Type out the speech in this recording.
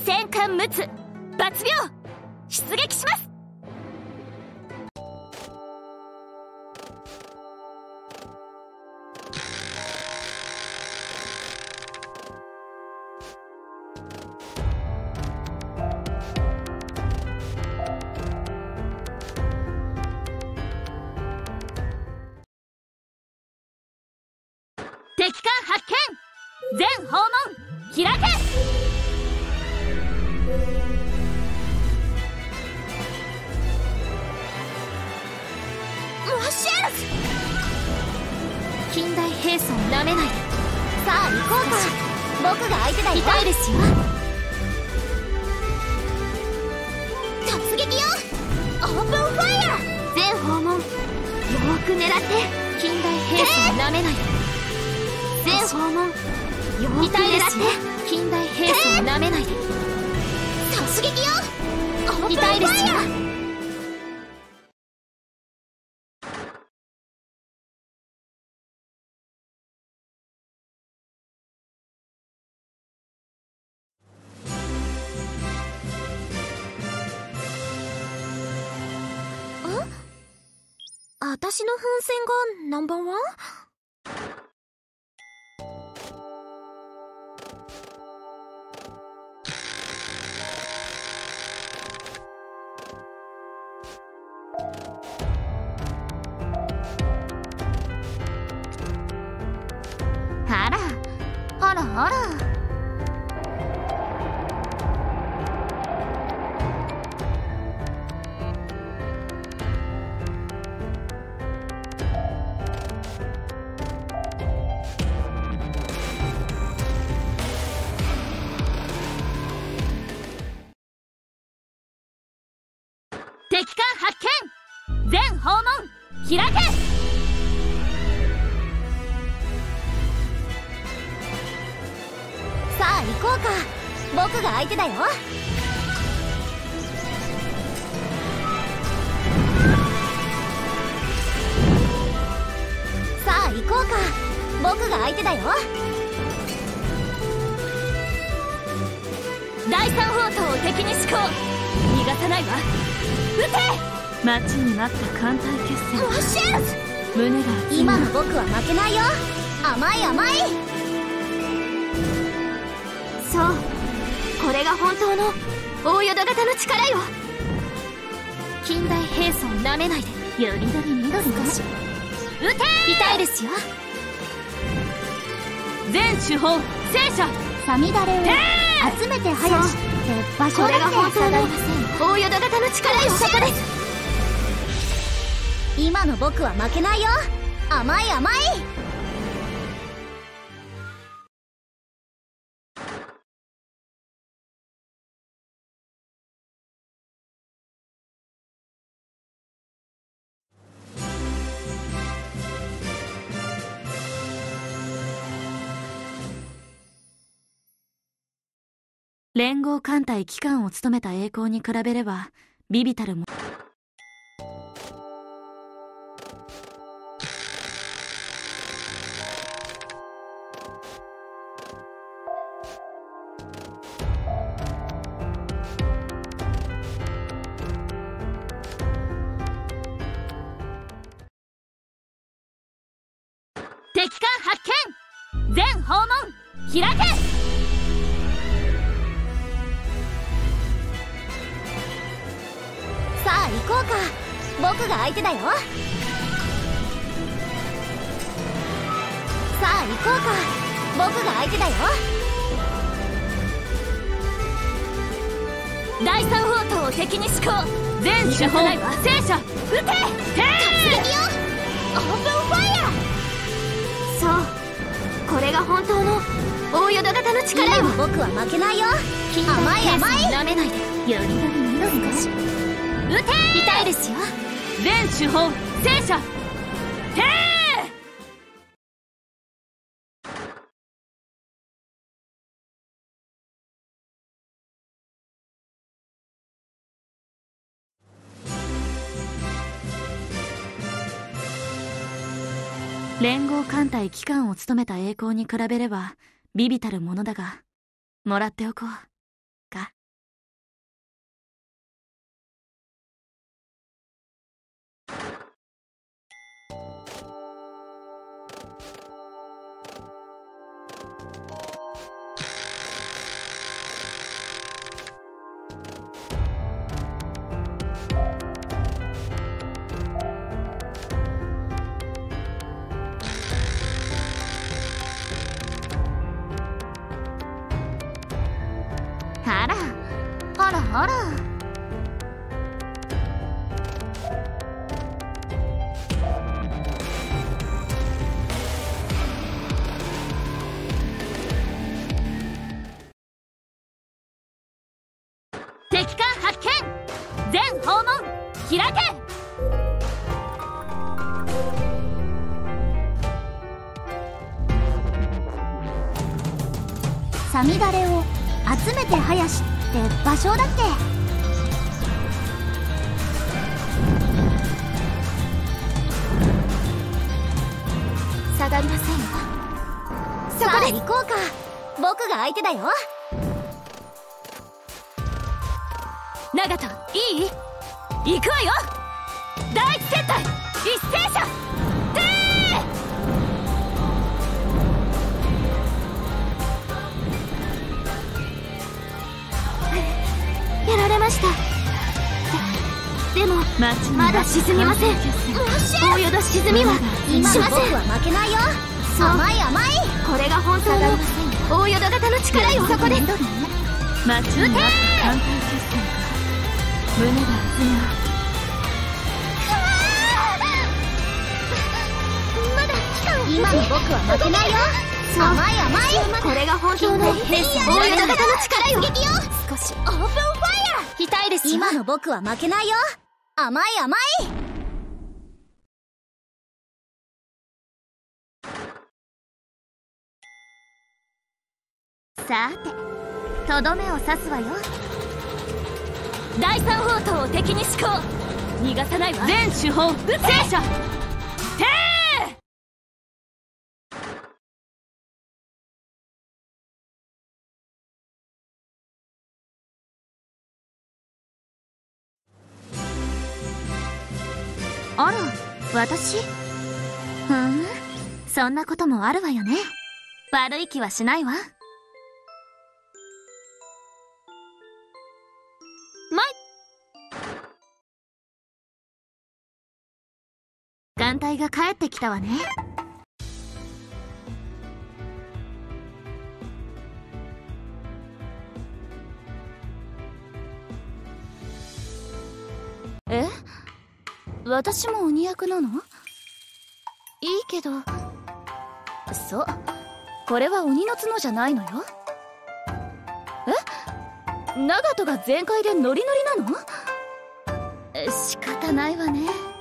戦艦陸奥抜病出撃します。敵艦発見。全訪問開け。マシェルズ。近代兵装なめないで。さあ行こうか。僕が相手だよ。痛いですよ。突撃よ。オープンファイヤー。全訪問よーく狙って。近代兵装なめないで。全訪問よーく狙って。近代兵装なめないで。突撃よ。痛いですよ。私の奮戦がナンバーワン？あらあらあら。敵艦発見。全訪問開け。さあ行こうか。僕が相手だよ。さあ行こうか。僕が相手だよ。第三砲塔を敵に施行。逃がさないわ。撃て。待ちに待った艦隊決戦。マシェルズ。胸が熱い。今の僕は負けないよ。甘い甘い。そう、これが本当の大淀型の力よ。近代兵装なめないで。よりどりみどり少し。撃て。痛いですよ。全手法戦車さみだれを集めて早しって場所だけ下がりません。大淀型の力よ。そこです。今の僕は負けないよ。甘い甘い。連合艦隊機関を務めた栄光に比べれば微々たるも。敵艦発見。全訪問開け。さあ行こうか。僕が相手だよ。さあ行こうか。僕が相手だよ。第三砲塔を敵に施行。全手法戦車撃て。突撃よ。オープンファイヤー。そう、これが本当の大淀型の力よ。今僕は負けないよ。甘い甘い。なめないで。よりどりみどり少し。撃て。痛いですよ。全手法戦車て連合艦隊機関を務めた栄光に比べれば微々たるものだが、もらっておこうか。 あらあらあら。敵艦発見。全訪問開け。さみだれを集めて林って場所だっけ。下がりませんよ。そこで行こうか。僕が相手だよ。長門、いい？行くわよ。第一戦隊一斉射てー。やられました。でもまだ沈みません。大淀沈みは今の僕は負けないよ。甘い甘い。これが本当の大淀型の力よ。そこで待ちに待った艦隊決戦か。胸が熱いな。まだ期間。今の僕は負けないよ。甘い甘い。これが本当の大淀型の力よ。少しオープンファイヤー。痛いですよ。今の僕は負けないよ。甘い甘い。さてとどめを刺すわよ。第三砲塔を敵に施行。逃がさないわ。全主砲戦車てー。あら、私？そんなこともあるわよね。悪い気はしないわ。艦隊が帰ってきたわね。え？私も鬼役なの？いいけど。そう、これは鬼の角じゃないのよ。え？長門が全開でノリノリなの？仕方ないわね。